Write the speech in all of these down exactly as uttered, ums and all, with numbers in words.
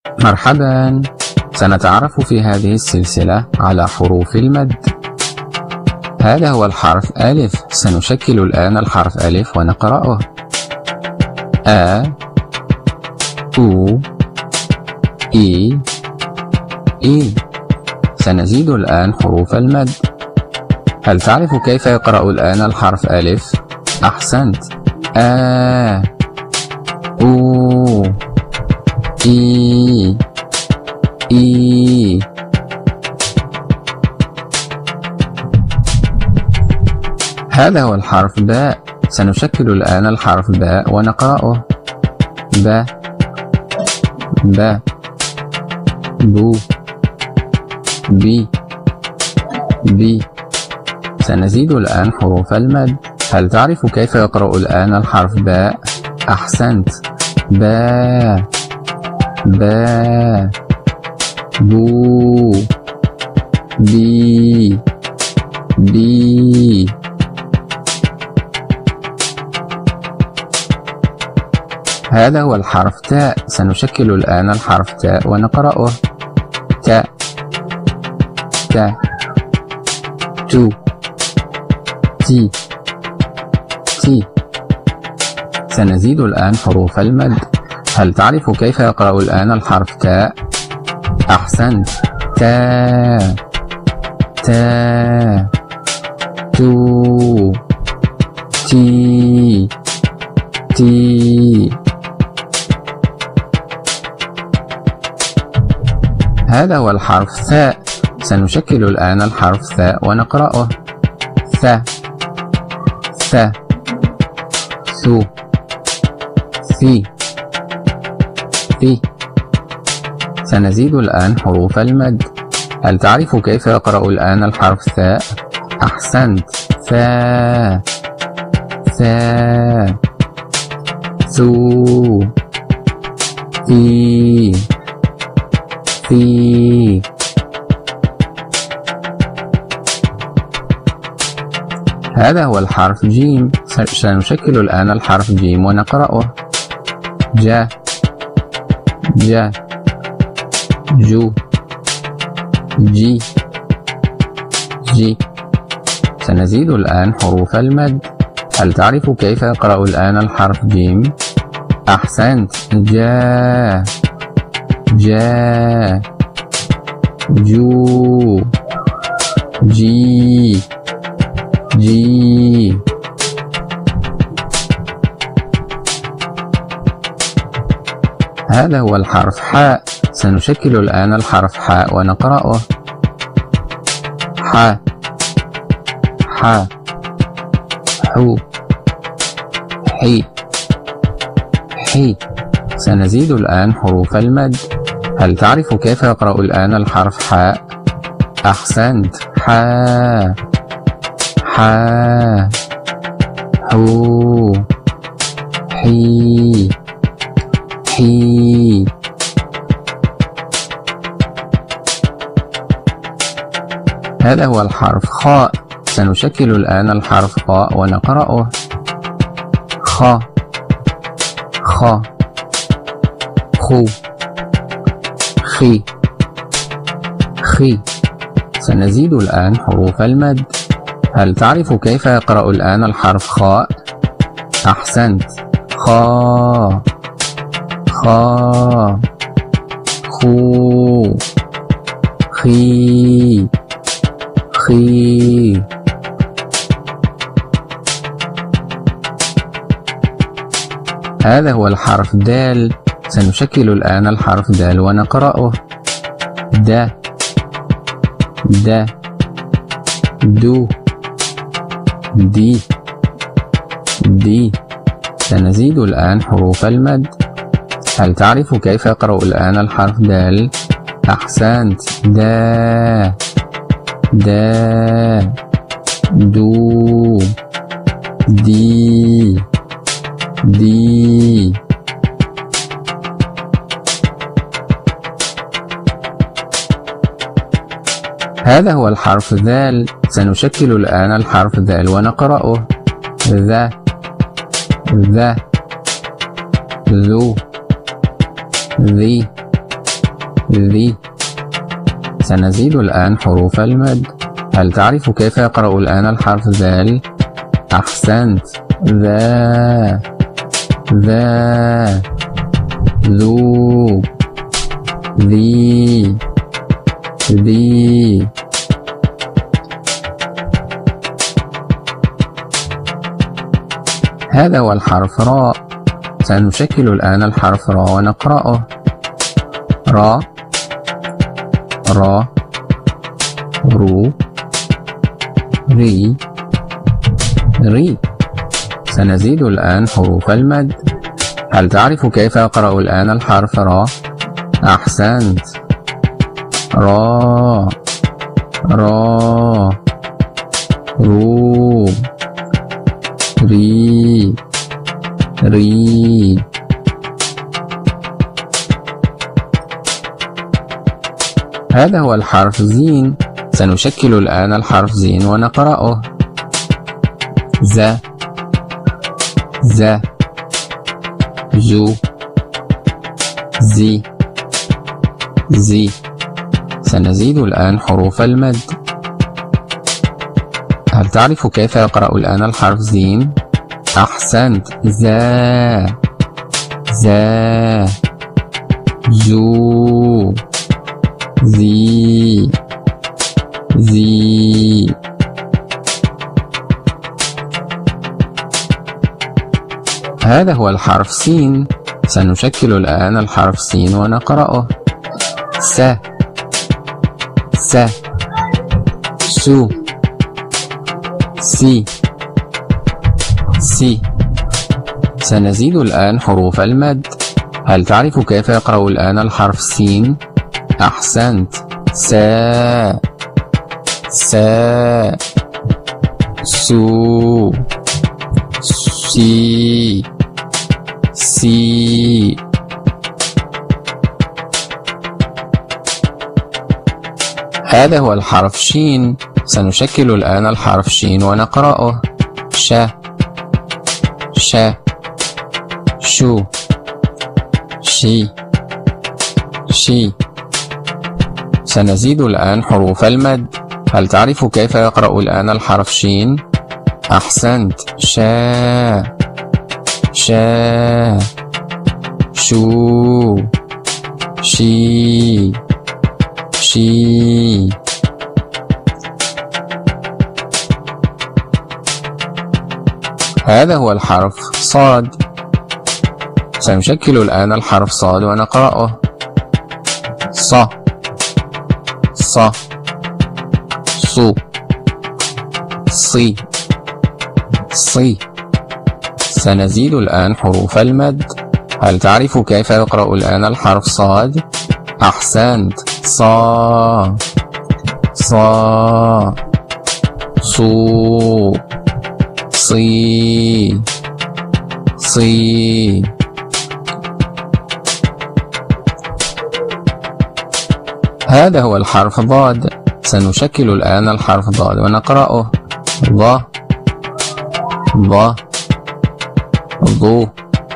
مرحبا، سنتعرف في هذه السلسلة على حروف المد. هذا هو الحرف ألف. سنشكل الآن الحرف ألف ونقرأه: أ أو إي إي. سنزيد الآن حروف المد. هل تعرف كيف يقرأ الآن الحرف ألف؟ أحسنت. أ أو إي إي. هذا هو الحرف باء. سنشكل الآن الحرف باء ونقرأه: ب ب بو بي بي. سنزيد الآن حروف المد. هل تعرف كيف يقرأ الآن الحرف باء؟ أحسنت. با با بو بي بي. هذا هو الحرف تاء. سنشكل الآن الحرف تاء ونقرأه: ت ت تو تي تي. سنزيد الآن حروف المد. هل تعرف كيف يقرأ الآن الحرف تاء؟ أحسنت. تا تا تو تي تي. هذا هو الحرف ثاء. سنشكل الآن الحرف ثاء ونقرأه: ث ث ثو ثي ثي. سنزيد الآن حروف المد. هل تعرف كيف يقرأ الآن الحرف ثاء؟ أحسنت. ثا ثا ثو ثي ثي. هذا هو الحرف جيم. سنشكل الآن الحرف جيم ونقرأه: جا جا جو جي جي. سنزيد الآن حروف المد. هل تعرف كيف يقرأ الآن الحرف جيم؟ أحسنت. جا جا جو جي جي. هذا هو الحرف حاء. سنشكل الآن الحرف حاء ونقرأه: ح ح حو حي حي. سنزيد الآن حروف المد. هل تعرف كيف يقرأ الآن الحرف حاء؟ أحسنت. حا حا حو حي حي. هذا هو الحرف خاء. سنشكل الآن الحرف خاء ونقرأه: خ خ خو خي خي. سنزيد الآن حروف المد. هل تعرف كيف يقرأ الآن الحرف خاء؟ أحسنت. خا خا خو خي خي. هذا هو الحرف دال. سنشكل الآن الحرف دال ونقرأه: د د دو دي دي. سنزيد الآن حروف المد. هل تعرف كيف يقرأ الآن الحرف دال؟ أحسنت. دا دا دو دي دي. هذا هو الحرف ذال. سنشكل الآن الحرف ذال ونقرأه: ذا ذا ذو ذي ذي. سنزيد الآن حروف المد. هل تعرف كيف يقرأ الآن الحرف ذال؟ أحسنت. ذا ذا ذو ذي ذي. هذا هو الحرف راء. سنشكل الآن الحرف راء ونقرأه. را را رو ري ري. سنزيد الآن حروف المد. هل تعرف كيف يقرأ الآن الحرف را؟ أحسنت. را را رو ري ري. هذا هو الحرف زين. سنشكل الآن الحرف زين ونقرأه. ز ز زو زي زي. سنزيد الآن حروف المد. هل تعرف كيف يقرأ الآن الحرف زين؟ أحسنت. زا زا زو زي زي. هذا هو الحرف سين. سنشكل الآن الحرف سين ونقرأه. س س سو سي سي. سنزيد الآن حروف المد. هل تعرف كيف يقرأ الآن الحرف سين؟ أحسنت. سا سا سو سي سي. هذا هو الحرف شين. سنشكل الآن الحرف شين ونقرأه. ش ش شو شي شي. سنزيد الآن حروف المد. هل تعرف كيف يقرأ الآن الحرف شين؟ أحسنت. شا شا شو شي شي. هذا هو الحرف صاد. سنشكل الآن الحرف صاد ونقرأه. ص ص صو صي صي. سنزيد الآن حروف المد. هل تعرف كيف يقرأ الآن الحرف صاد؟ أحسنت. صا صا صو صي صي. هذا هو الحرف ضاد. سنشكل الآن الحرف ضاد ونقرأه. ض ض ضو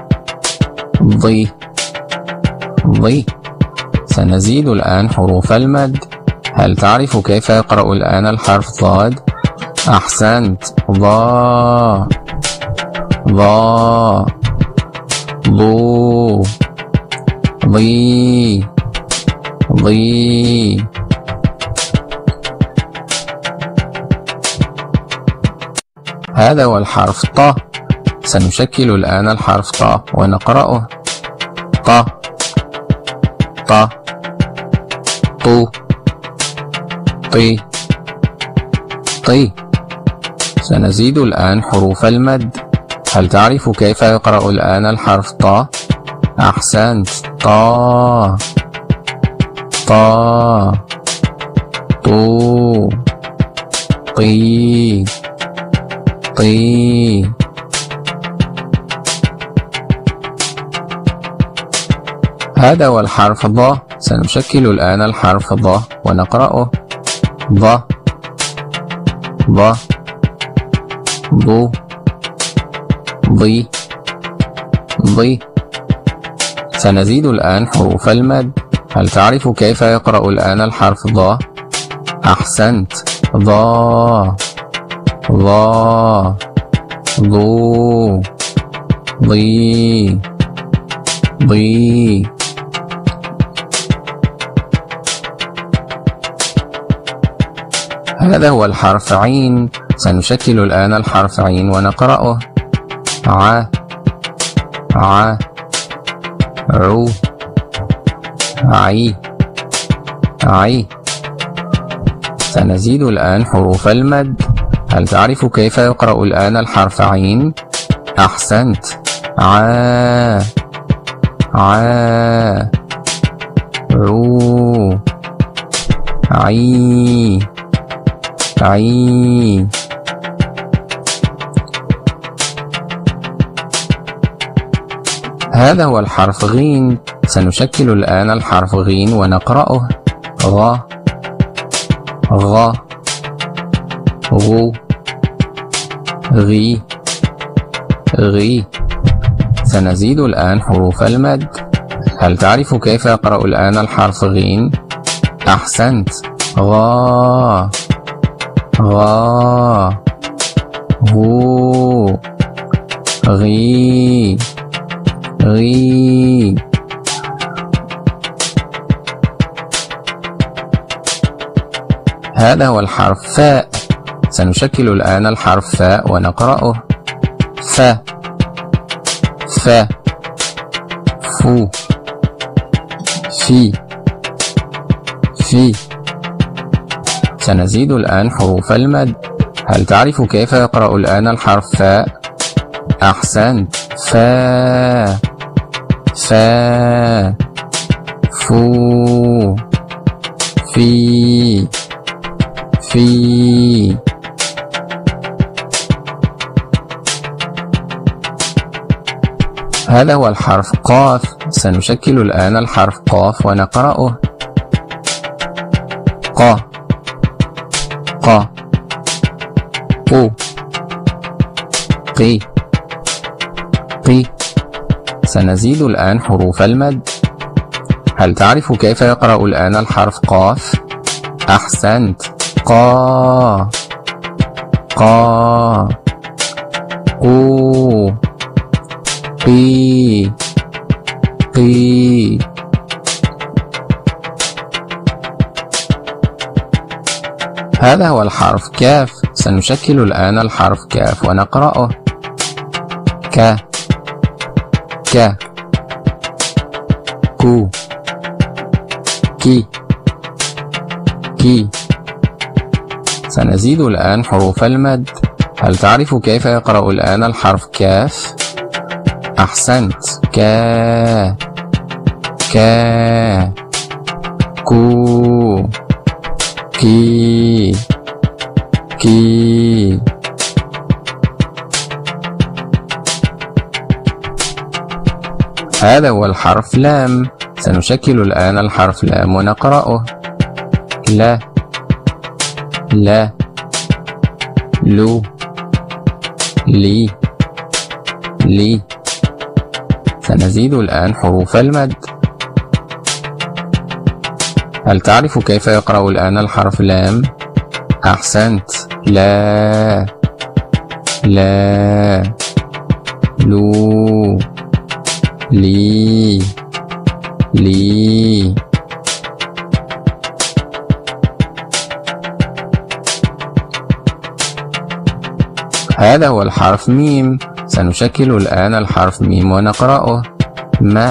ضي ضي. سنزيد الآن حروف المد. هل تعرف كيف يقرأ الآن الحرف ضاد؟ أحسنت. ضا ضا ضو ضي ضي. هذا هو الحرف ط. سنشكل الآن الحرف ط ونقرأه. ط ط طو طي طي. سنزيد الآن حروف المد. هل تعرف كيف يقرأ الآن الحرف ط؟ أحسنت. طا طا طو طي طي. هذا هو الحرف ض. سنشكل الآن الحرف ض ونقرأه. ض ض ضو ضي ضي. سنزيد الآن حروف المد. هل تعرف كيف يقرأ الآن الحرف ض؟ أحسنت. ضا ضا ضو ضي ضي. هذا هو الحرف عين. سنشكل الآن الحرف عين ونقرأه. ع ع عو عي عي. سنزيد الآن حروف المد. هل تعرف كيف يقرأ الآن الحرف عين؟ أحسنت. ع ع عو عي عي. هذا هو الحرف غين. سنشكل الآن الحرف غين ونقرأه. غ غ غو غي غي. سنزيد الآن حروف المد. هل تعرف كيف يقرأ الآن الحرف غين؟ أحسنت. غا غا غو غي غي. هذا هو الحرف فاء. سنشكل الآن الحرف فاء ونقرأه. ف ف فو في في. سنزيد الآن حروف المد. هل تعرف كيف يقرأ الآن الحرف فاء؟ أحسنت. فا فا فو في في. هذا هو الحرف قاف. سنشكل الآن الحرف قاف ونقرأه. ق ق قو قي قي. سنزيد الآن حروف المد. هل تعرف كيف يقرأ الآن الحرف قاف؟ أحسنت. قا قا قو قي قي. هذا هو الحرف كاف. سنشكل الآن الحرف كاف ونقرأه. ك ك كو كي كي. سنزيد الآن حروف المد. هل تعرف كيف يقرأ الآن الحرف كاف؟ أحسنت. كا كا كو كي كي. هذا هو الحرف لام. سنشكل الآن الحرف لام ونقرأه. لا لا لو لي لي. سنزيد الآن حروف المد. هل تعرف كيف يقرأ الآن الحرف لام؟ أحسنت. لا لا لو لي لي. هذا هو الحرف ميم. سنشكل الآن الحرف ميم ونقرأه. ما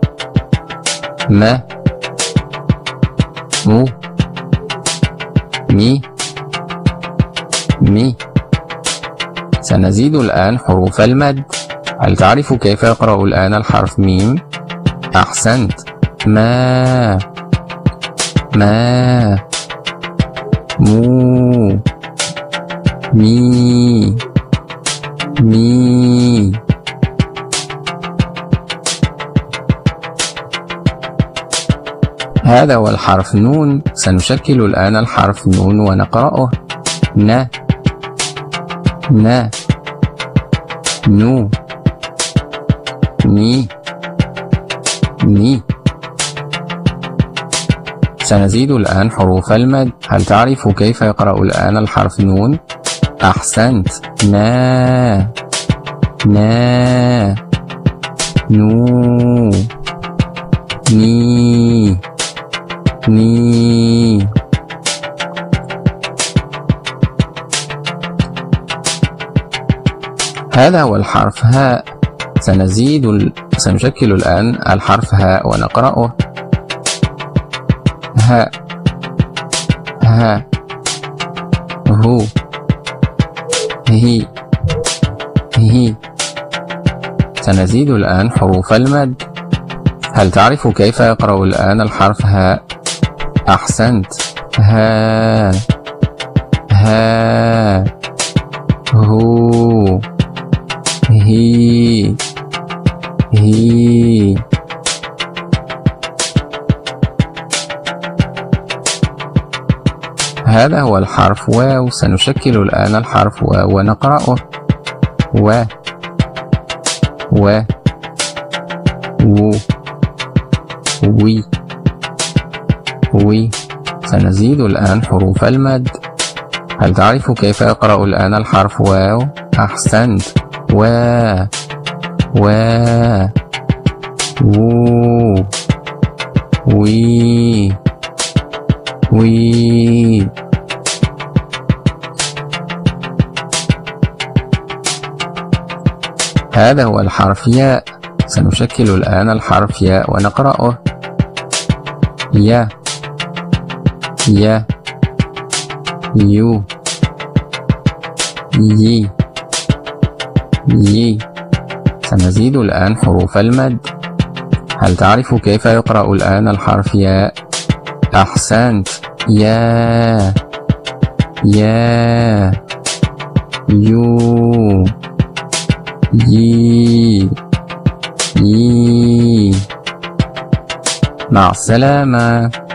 ما مو مي مي. سنزيد الآن حروف المد. هل تعرف كيف يقرأ الآن الحرف ميم؟ أحسنت. ما ما مو مي مي. هذا هو الحرف نون. سنشكل الآن الحرف نون ونقرأه. ن ن نو ني ني. سنزيد الآن حروف المد. هل تعرف كيف يقرأ الآن الحرف نون؟ أحسنت. نا نا نو ني ني. هذا هو الحرف هاء. سنزيد ال... سنشكل الآن الحرف هاء ونقرأه. هاء ها هو هي هي. سنزيد الآن حروف المد. هل تعرف كيف يقرأ الآن الحرف هاء؟ أحسنت. ها ها هو هي هي. هذا هو الحرف واو. سنشكل الآن الحرف واو ونقرأه. و و و وي وي. سنزيد الآن حروف المد. هل تعرف كيف يقرأ الآن الحرف واو؟ أحسنت. و و و وي وي. هذا هو الحرف ياء. سنشكل الآن الحرف ياء ونقرأه. يا يا يو يي يي. سنزيد الآن حروف المد. هل تعرف كيف يقرأ الآن الحرف ياء؟ أحسنت. يا يا يو يي يي. مع السلامة.